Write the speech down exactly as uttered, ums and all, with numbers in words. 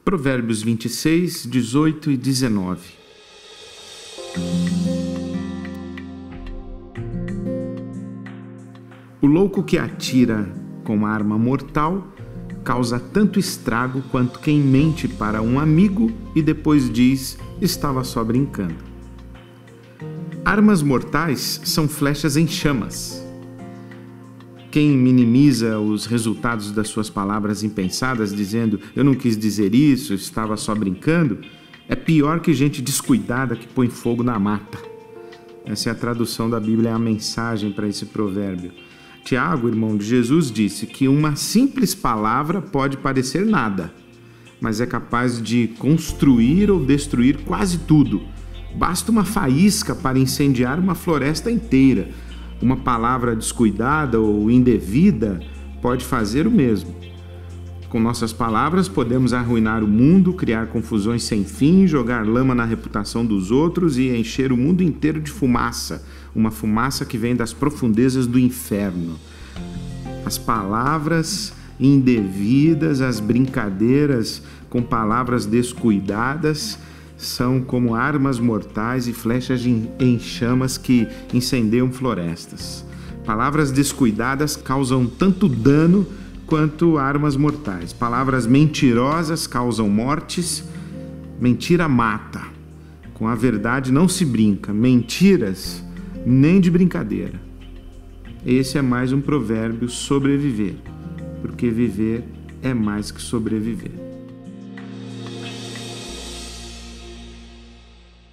Provérbios vinte e seis, dezoito e dezenove. O louco que atira com arma mortal causa tanto estrago quanto quem mente para um amigo e depois diz estava só brincando. Armas mortais são flechas em chamas. Quem minimiza os resultados das suas palavras impensadas, dizendo eu não quis dizer isso, estava só brincando, é pior que gente descuidada que põe fogo na mata. Essa é a tradução da Bíblia, é a mensagem para esse provérbio. Tiago, irmão de Jesus, disse que uma simples palavra pode parecer nada, mas é capaz de construir ou destruir quase tudo. Basta uma faísca para incendiar uma floresta inteira. Uma palavra descuidada ou indevida pode fazer o mesmo. Com nossas palavras podemos arruinar o mundo, criar confusões sem fim, jogar lama na reputação dos outros e encher o mundo inteiro de fumaça, uma fumaça que vem das profundezas do inferno. As palavras indevidas, as brincadeiras com palavras descuidadas são como armas mortais e flechas em chamas que incendeiam florestas. Palavras descuidadas causam tanto dano quanto armas mortais. Palavras mentirosas causam mortes. Mentira mata. Com a verdade não se brinca. Mentiras, nem de brincadeira. Esse é mais um provérbio sobreviver, porque viver é mais que sobreviver.